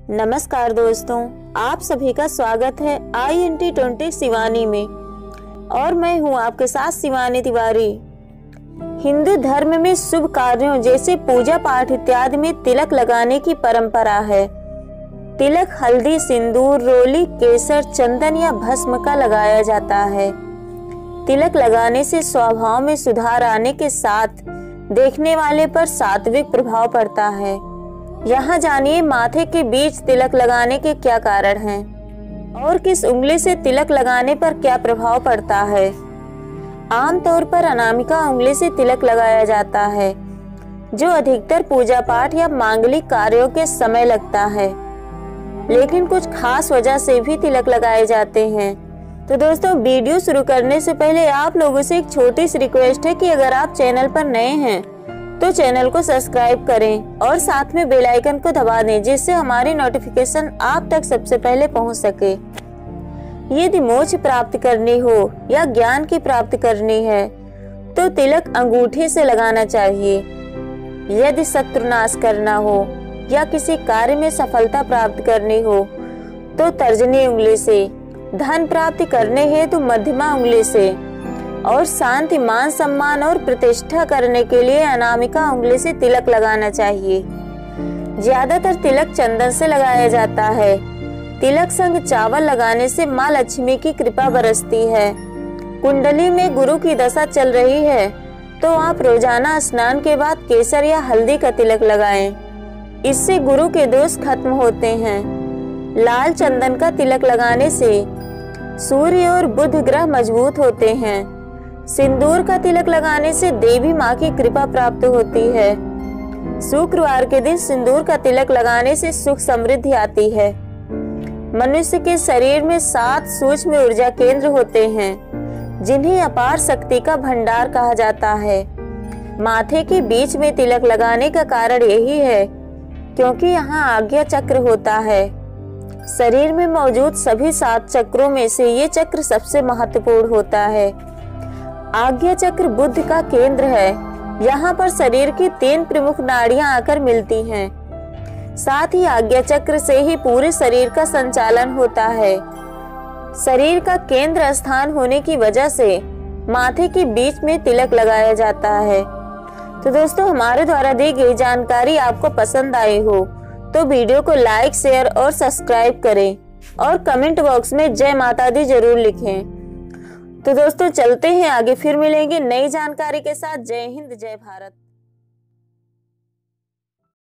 नमस्कार दोस्तों, आप सभी का स्वागत है INT20 शिवानी में और मैं हूं आपके साथ शिवानी तिवारी। हिंदू धर्म में शुभ कार्यों जैसे पूजा पाठ इत्यादि में तिलक लगाने की परंपरा है। तिलक हल्दी, सिंदूर, रोली, केसर, चंदन या भस्म का लगाया जाता है। तिलक लगाने से स्वभाव में सुधार आने के साथ देखने वाले पर सात्विक प्रभाव पड़ता है। यहाँ जानिए माथे के बीच तिलक लगाने के क्या कारण हैं और किस उंगली से तिलक लगाने पर क्या प्रभाव पड़ता है। आमतौर पर अनामिका उंगली से तिलक लगाया जाता है, जो अधिकतर पूजा पाठ या मांगलिक कार्यों के समय लगता है, लेकिन कुछ खास वजह से भी तिलक लगाए जाते हैं। तो दोस्तों, वीडियो शुरू करने से पहले आप लोगों से एक छोटी सी रिक्वेस्ट है कि अगर आप चैनल पर नए हैं तो चैनल को सब्सक्राइब करें और साथ में बेल आइकन को दबा दें, जिससे हमारी नोटिफिकेशन आप तक सबसे पहले पहुंच सके। यदि मोक्ष प्राप्त करनी हो या ज्ञान की प्राप्ति करनी है तो तिलक अंगूठे से लगाना चाहिए। यदि शत्रुनाश करना हो या किसी कार्य में सफलता प्राप्त करनी हो तो तर्जनी उंगली से, धन प्राप्ति करने हेतु मध्यमा उंगली से और शांति, मान सम्मान और प्रतिष्ठा करने के लिए अनामिका उंगली से तिलक लगाना चाहिए। ज्यादातर तिलक चंदन से लगाया जाता है। तिलक संग चावल लगाने से माँ लक्ष्मी की कृपा बरसती है। कुंडली में गुरु की दशा चल रही है तो आप रोजाना स्नान के बाद केसर या हल्दी का तिलक लगाएं। इससे गुरु के दोष खत्म होते हैं। लाल चंदन का तिलक लगाने से सूर्य और बुध ग्रह मजबूत होते हैं। सिंदूर का तिलक लगाने से देवी माँ की कृपा प्राप्त होती है। शुक्रवार के दिन सिंदूर का तिलक लगाने से सुख समृद्धि आती है। मनुष्य के शरीर में 7 सूक्ष्म ऊर्जा केंद्र होते हैं, जिन्हें अपार शक्ति का भंडार कहा जाता है। माथे के बीच में तिलक लगाने का कारण यही है क्योंकि यहाँ आज्ञा चक्र होता है। शरीर में मौजूद सभी 7 चक्रों में से ये चक्र सबसे महत्वपूर्ण होता है। आज्ञा चक्र बुद्ध का केंद्र है। यहाँ पर शरीर की 3 प्रमुख नाड़ियां आकर मिलती हैं। साथ ही आज्ञा चक्र से ही पूरे शरीर का संचालन होता है। शरीर का केंद्र स्थान होने की वजह से माथे के बीच में तिलक लगाया जाता है। तो दोस्तों, हमारे द्वारा दी गई जानकारी आपको पसंद आई हो तो वीडियो को लाइक, शेयर और सब्सक्राइब करें और कमेंट बॉक्स में जय माता दी जरूर लिखें। तो दोस्तों, चलते हैं आगे, फिर मिलेंगे नई जानकारी के साथ। जय हिंद, जय भारत।